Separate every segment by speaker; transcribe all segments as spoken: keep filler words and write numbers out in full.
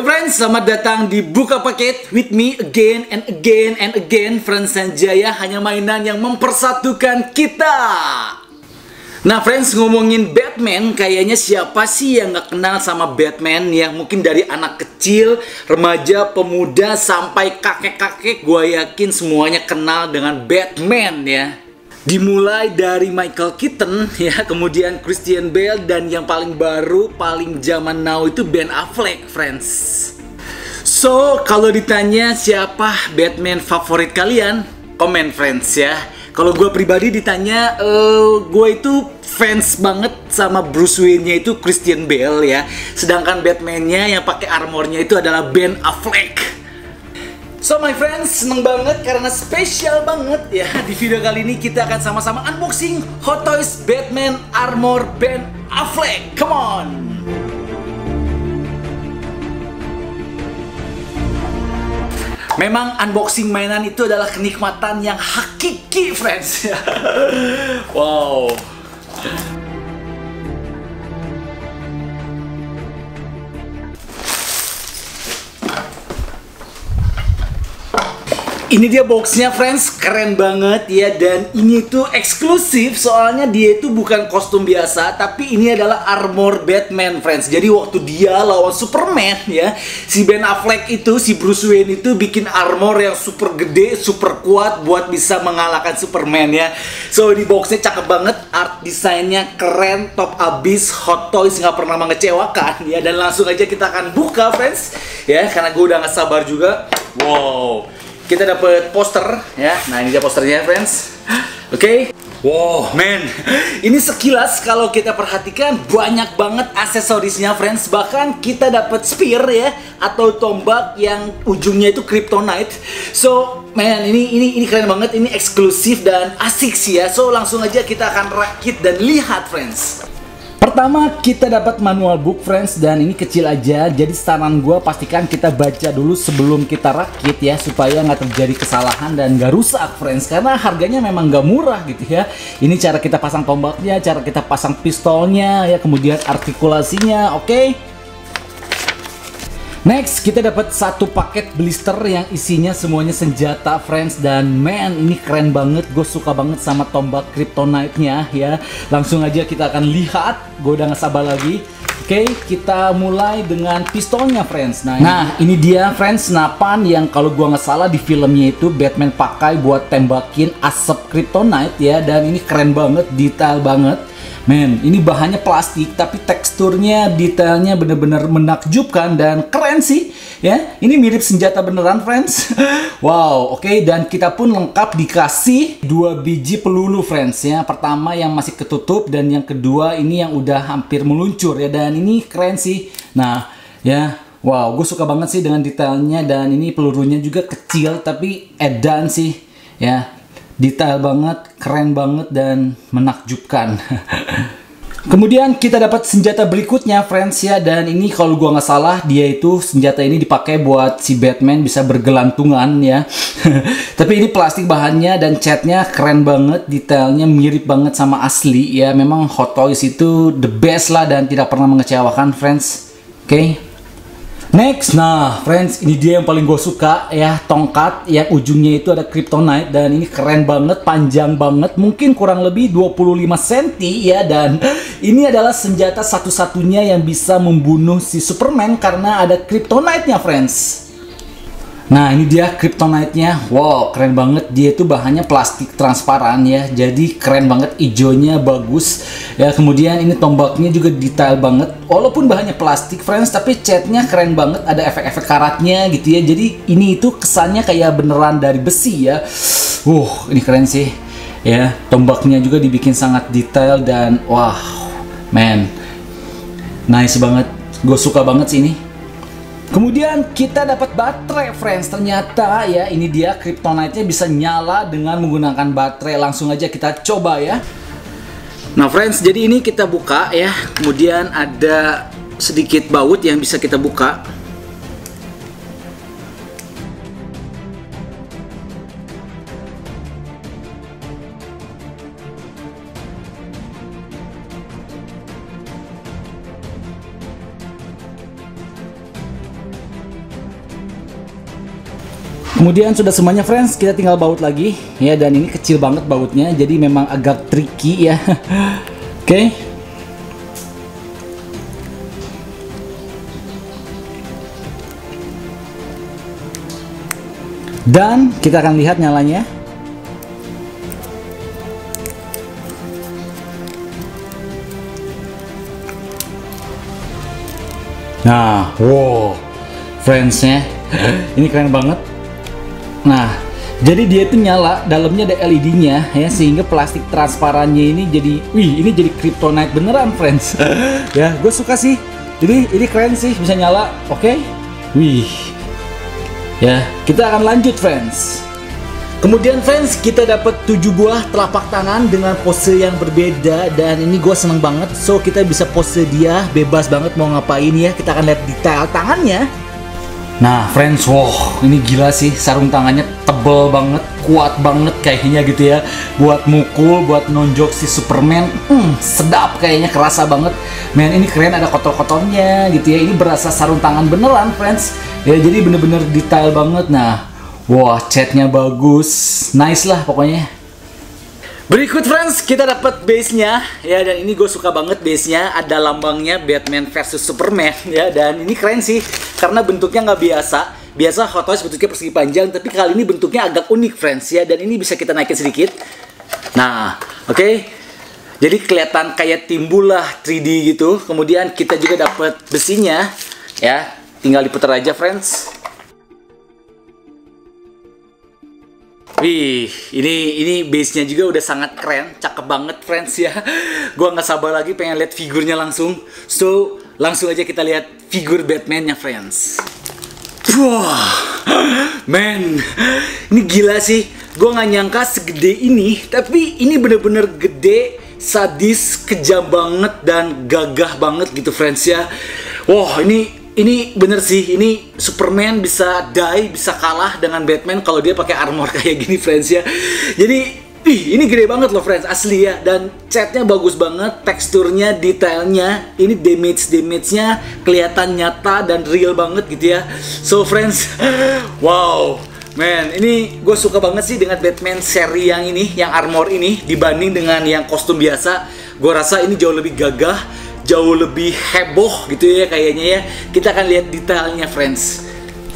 Speaker 1: Yo friends, selamat datang di Buka Paket with me again and again and again. Friends Sanjaya, hanya mainan yang mempersatukan kita. Nah friends, ngomongin Batman, kayaknya siapa sih yang gak kenal sama Batman? Yang mungkin dari anak kecil, remaja, pemuda, sampai kakek-kakek, gue yakin semuanya kenal dengan Batman ya. Dimulai dari Michael Keaton ya, kemudian Christian Bale, dan yang paling baru, paling zaman now itu Ben Affleck, friends. So, kalau ditanya siapa Batman favorit kalian, komen friends ya. Kalau gue pribadi ditanya, uh, gue itu fans banget sama Bruce Wayne-nya itu Christian Bale ya. Sedangkan Batman-nya yang pakai armornya itu adalah Ben Affleck. So my friends, seneng banget karena spesial banget ya. Di video kali ini kita akan sama-sama unboxing Hot Toys Batman Armor Ben Affleck. Come on! Memang unboxing mainan itu adalah kenikmatan yang hakiki friends. Wow. Ini dia boxnya friends, keren banget ya. Dan ini tuh eksklusif, soalnya dia itu bukan kostum biasa, tapi ini adalah armor Batman friends. Jadi waktu dia lawan Superman ya, si Ben Affleck itu, si Bruce Wayne itu bikin armor yang super gede, super kuat buat bisa mengalahkan Superman ya. So di boxnya cakep banget, art desainnya keren, top abis, Hot Toys nggak pernah mengecewakan ya. Dan langsung aja kita akan buka friends ya, karena gue udah nggak sabar juga. Wow. Kita dapat poster ya. Nah, ini dia posternya friends. Oke. Okay. Wow, man. Ini sekilas kalau kita perhatikan banyak banget aksesorisnya friends. Bahkan kita dapat spear ya, atau tombak yang ujungnya itu kryptonite. So, man, ini ini ini keren banget. Ini eksklusif dan asik sih ya. So, langsung aja kita akan rakit dan lihat friends. Pertama kita dapat manual book friends, dan ini kecil aja, jadi saran gue pastikan kita baca dulu sebelum kita rakit ya, supaya nggak terjadi kesalahan dan nggak rusak friends, karena harganya memang nggak murah gitu ya. Ini cara kita pasang tombaknya, cara kita pasang pistolnya ya, kemudian artikulasinya. Oke, okay? Next, kita dapat satu paket blister yang isinya semuanya senjata friends. Dan man, ini keren banget. Gue suka banget sama tombak kryptonite-nya ya. Langsung aja kita akan lihat. Gue udah gak sabar lagi. Oke, okay, kita mulai dengan pistolnya friends. Nah, nah ini dia friends, senapan yang kalau gue gak salah di filmnya itu Batman pakai buat tembakin asap kryptonite ya. Dan ini keren banget, detail banget. Men, ini bahannya plastik tapi teksturnya, detailnya bener-bener menakjubkan dan keren sih ya. Ini mirip senjata beneran friends. Wow, oke, okay. Dan kita pun lengkap dikasih dua biji peluru friends ya. Pertama yang masih ketutup, dan yang kedua ini yang udah hampir meluncur ya. Dan ini keren sih. Nah ya, wow, gue suka banget sih dengan detailnya. Dan ini pelurunya juga kecil tapi edan sih ya. Detail banget, keren banget, dan menakjubkan. Kemudian kita dapat senjata berikutnya friends ya. Dan ini kalau gua nggak salah, dia itu senjata ini dipakai buat si Batman bisa bergelantungan ya. Tapi ini plastik bahannya dan catnya keren banget, detailnya mirip banget sama asli ya. Memang Hot Toys itu the best lah dan tidak pernah mengecewakan friends. Oke, okay? Next, nah friends, ini dia yang paling gue suka ya, tongkat yang ujungnya itu ada kryptonite. Dan ini keren banget, panjang banget, mungkin kurang lebih dua puluh lima sentimeter ya. Dan ini adalah senjata satu-satunya yang bisa membunuh si Superman karena ada kryptonite-nya friends. Nah ini dia kryptonite-nya. Wow, keren banget. Dia itu bahannya plastik transparan ya, jadi keren banget, hijaunya bagus ya. Kemudian ini tombaknya juga detail banget, walaupun bahannya plastik friends, tapi catnya keren banget, ada efek-efek karatnya gitu ya. Jadi ini itu kesannya kayak beneran dari besi ya. Uh, ini keren sih ya. Tombaknya juga dibikin sangat detail dan wow, man, nice banget. Gue suka banget sih ini. Kemudian kita dapat baterai friends. Ternyata ya, ini dia kryptonite-nya bisa nyala dengan menggunakan baterai. Langsung aja kita coba ya. Nah friends, jadi ini kita buka ya. Kemudian ada sedikit baut yang bisa kita buka. Kemudian sudah semuanya friends, kita tinggal baut lagi ya, dan ini kecil banget bautnya, jadi memang agak tricky ya. Oke. Okay. Dan kita akan lihat nyalanya. Nah, wow, friendsnya, ini keren banget. Nah, jadi dia itu nyala, dalamnya ada L E D-nya ya, sehingga plastik transparannya ini jadi, wih, ini jadi kryptonite beneran, friends. Ya, gue suka sih. Jadi ini keren sih, bisa nyala. Oke, okay? Wih, ya, kita akan lanjut, friends. Kemudian, friends, kita dapat tujuh buah telapak tangan dengan pose yang berbeda, dan ini gue seneng banget. So, kita bisa pose dia bebas banget mau ngapain ya. Kita akan lihat detail tangannya. Nah, friends, wow, ini gila sih, sarung tangannya tebel banget, kuat banget kayaknya gitu ya. Buat mukul, buat nonjok si Superman, hmm, sedap kayaknya, kerasa banget. Men, ini keren, ada kotor-kotornya gitu ya. Ini berasa sarung tangan beneran, friends. Ya, jadi bener-bener detail banget. Nah, wah, catnya bagus, nice lah pokoknya. Berikut, friends, kita dapat base-nya ya, dan ini gue suka banget base-nya, ada lambangnya Batman versus Superman ya, dan ini keren sih karena bentuknya nggak biasa. Biasa Hot Toys bentuknya persegi panjang, tapi kali ini bentuknya agak unik, friends ya, dan ini bisa kita naikin sedikit. Nah, oke. Okay. Jadi kelihatan kayak timbul lah tiga D gitu. Kemudian kita juga dapat besinya ya, tinggal diputar aja, friends. Wih, ini ini base-nya juga udah sangat keren, cakep banget, friends ya. Gua nggak sabar lagi pengen lihat figurnya langsung. So, langsung aja kita lihat figur Batman-nya, friends. Wah, man, ini gila sih. Gua nggak nyangka segede ini, tapi ini bener-bener gede, sadis, kejam banget, dan gagah banget gitu, friends ya. Wah, ini Ini bener sih, ini Superman bisa die, bisa kalah dengan Batman kalau dia pakai armor kayak gini, friends ya. Jadi, ih, ini gede banget loh, friends, asli ya. Dan catnya bagus banget, teksturnya, detailnya, ini damage-damage-nya kelihatan nyata dan real banget gitu ya. So, friends, wow, man, ini gue suka banget sih dengan Batman seri yang ini, yang armor ini, dibanding dengan yang kostum biasa. Gue rasa ini jauh lebih gagah, jauh lebih heboh gitu ya kayaknya ya. Kita akan lihat detailnya, friends.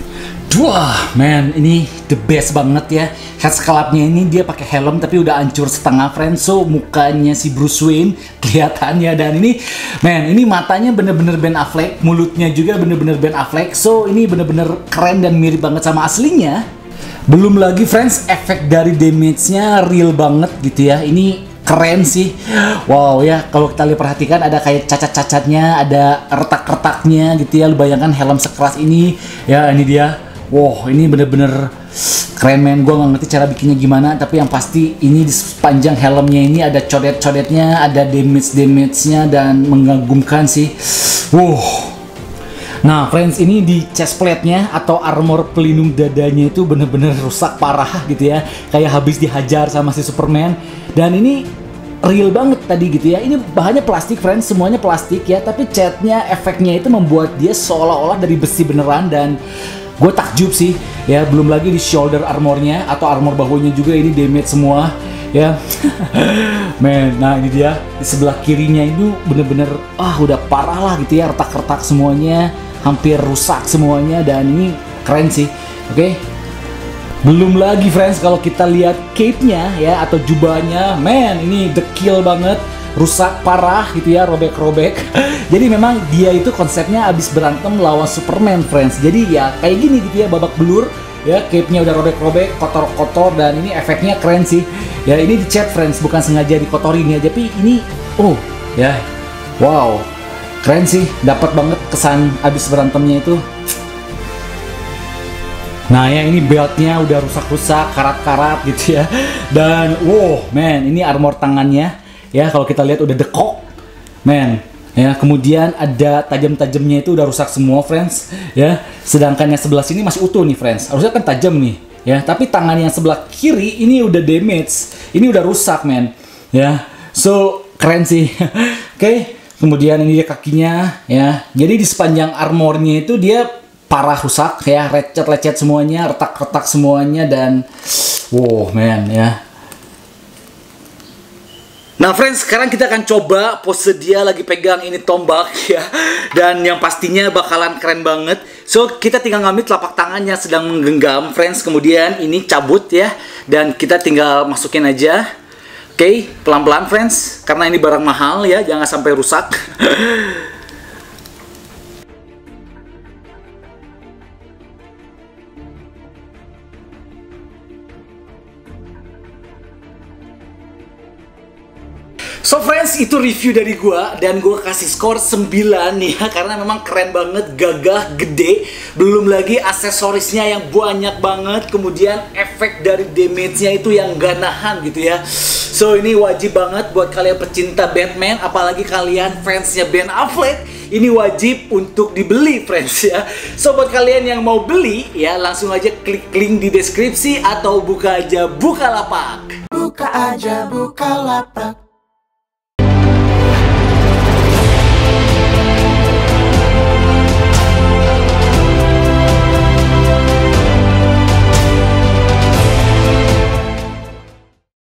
Speaker 1: Wah, man, ini the best banget ya. Head sculpt-nya ini dia pakai helm tapi udah hancur setengah, friends. So mukanya si Bruce Wayne kelihatannya, dan ini, man, ini matanya bener-bener Ben Affleck, mulutnya juga bener-bener Ben Affleck. So ini bener-bener keren dan mirip banget sama aslinya. Belum lagi, friends, efek dari damage-nya real banget gitu ya. Ini keren sih. Wow ya, kalau kita lihat perhatikan ada kayak cacat-cacatnya, ada retak-retaknya gitu ya. Lu bayangkan helm sekeras ini ya, ini dia. Wow, ini bener-bener keren, men. Gue nggak ngerti cara bikinnya gimana, tapi yang pasti ini di sepanjang helmnya ini ada codet-codetnya, ada damage-damage-nya, dan mengagumkan sih. Wow. Nah, friends, ini di chest plate-nya atau armor pelindung dadanya itu bener-bener rusak parah gitu ya. Kayak habis dihajar sama si Superman. Dan ini real banget tadi gitu ya. Ini bahannya plastik, friends, semuanya plastik ya. Tapi catnya, efeknya itu membuat dia seolah-olah dari besi beneran, dan gue takjub sih ya. Belum lagi di shoulder armornya atau armor bahunya juga ini damage semua ya. Men, nah ini dia di sebelah kirinya itu bener-bener ah udah parah lah gitu ya, retak-retak semuanya, hampir rusak semuanya, dan ini keren sih. Oke, okay? Belum lagi, friends, kalau kita lihat cape-nya ya atau jubahnya, man, ini dekil banget, rusak parah gitu ya, robek-robek. Jadi memang dia itu konsepnya abis berantem lawan Superman, friends. Jadi ya kayak gini gitu ya, babak belur ya, cape-nya udah robek-robek, kotor-kotor, dan ini efeknya keren sih. Ya ini dicat, friends, bukan sengaja dikotorin ya, tapi ini oh ya, wow, keren sih, dapat banget kesan abis berantemnya itu. Nah ya, ini beltnya udah rusak-rusak, karat-karat gitu ya. Dan wow, man, ini armor tangannya ya, kalau kita lihat udah dekok, man. Ya, kemudian ada tajam-tajamnya itu udah rusak semua, friends ya. Sedangkan yang sebelah sini masih utuh nih, friends. Harusnya kan tajam nih ya, tapi tangan yang sebelah kiri ini udah damage, ini udah rusak, man ya. So keren sih. Oke, okay. Kemudian ini dia kakinya ya. Jadi di sepanjang armornya itu dia parah rusak ya, lecet-lecet semuanya, retak-retak semuanya, dan wow man ya. Nah friends, sekarang kita akan coba pose dia lagi pegang ini tombak ya. Dan yang pastinya bakalan keren banget. So, kita tinggal ngambil telapak tangannya sedang menggenggam friends. Kemudian ini cabut ya. Dan kita tinggal masukin aja. Oke, okay, pelan-pelan friends. Karena ini barang mahal ya, jangan sampai rusak. So friends, itu review dari gua dan gua kasih skor sembilan ya, karena memang keren banget, gagah, gede, belum lagi aksesorisnya yang banyak banget, kemudian efek dari damage-nya itu yang gak nahan gitu ya. So ini wajib banget buat kalian pecinta Batman, apalagi kalian fansnya Ben Affleck, ini wajib untuk dibeli friends ya. So buat kalian yang mau beli ya, langsung aja klik link di deskripsi atau buka aja Bukalapak.
Speaker 2: Buka aja Bukalapak.